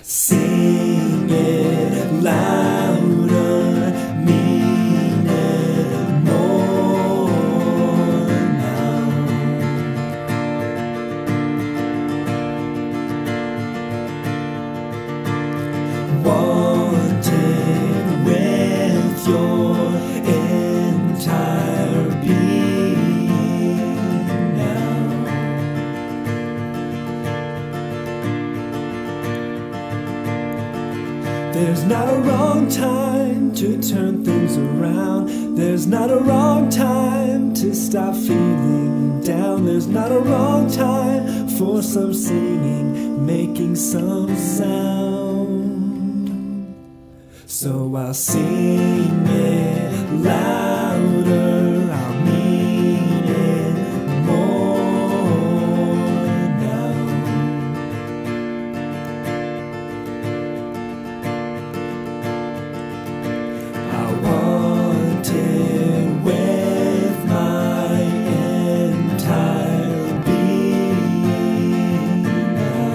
Sing it louder, mean it more now. Want it with your entire being now. There's not a wrong time to turn things around. There's not a wrong time to stop feeling down. There's not a wrong time for some singing, making some sound. So I'll sing it louder, I'll mean it more now. I want it with my entire being now.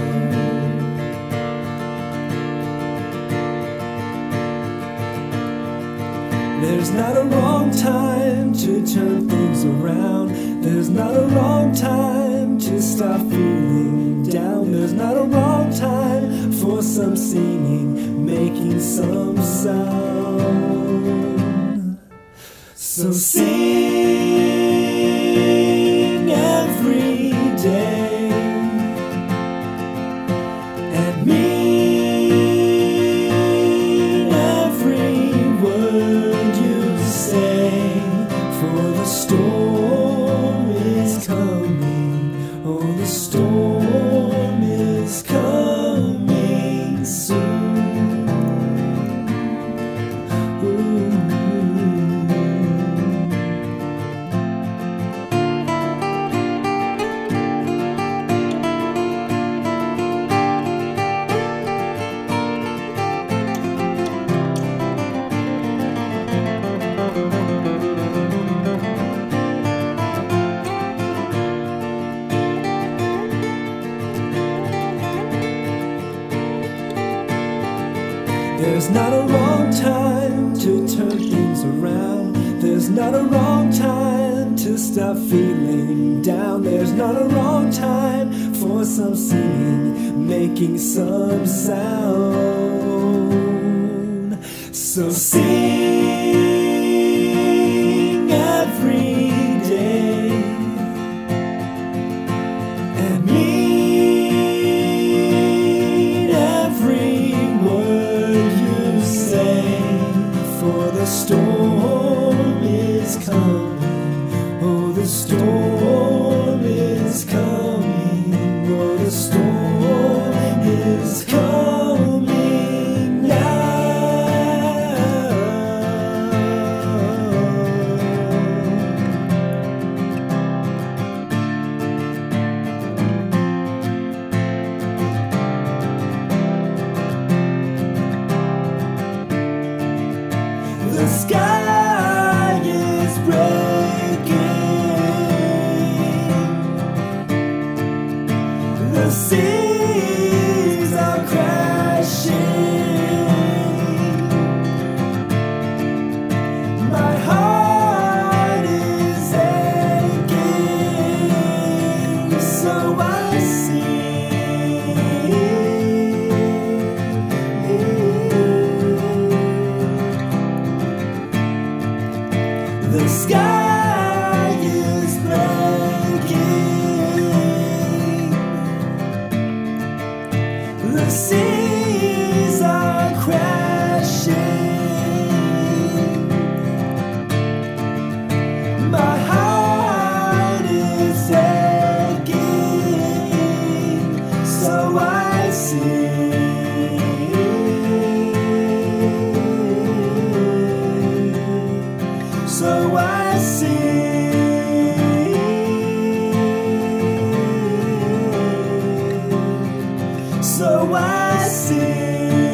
There's not a wrong time to turn things around. There's not a wrong time to stop feeling down. There's not a wrong time for some singing, making some sound. So sing every day and mean every word you say, for the storm is coming. Oh, the storm is coming soon. Ooh. There's not a wrong time to turn things around. There's not a wrong time to stop feeling down. There's not a wrong time for some singing, making some sound. So sing every day and mean every word you say, for the storm is coming. Oh, the storm is coming. Oh, the storm is coming now. The sky is breaking, the seas are crashing, my heart is aching, so I the sky is breaking, the seas are crashing, my heart is aching, so I sing. So I sing, so I sing.